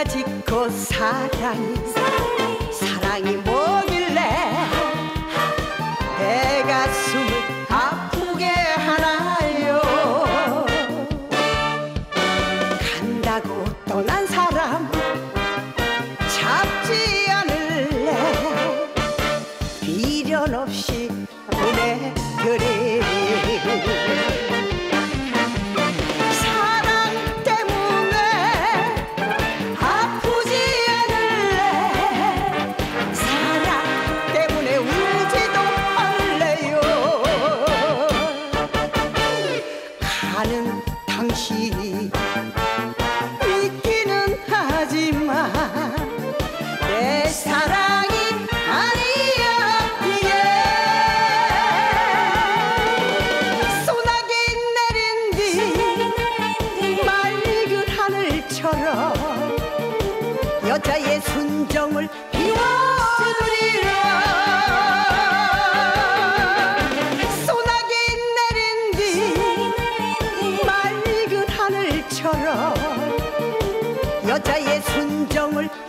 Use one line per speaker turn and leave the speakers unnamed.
짓고 사랑이 뭐길래 내 가슴을 아프게 하나요. 간다고 떠난 사람 잡지 않을래. 미련 없이 보내드리. 사랑 때문에 아프지 않을래. 사랑 때문에 울지도 않을래요. 가는 당신이 믿기는 하지만 내 사랑이 아니야. 예. 소나기 내린 뒤 맑은 하늘처럼 여자의 순정을 비워드리라. 소나기 내린 뒤 맑은 하늘처럼 여자의 순정을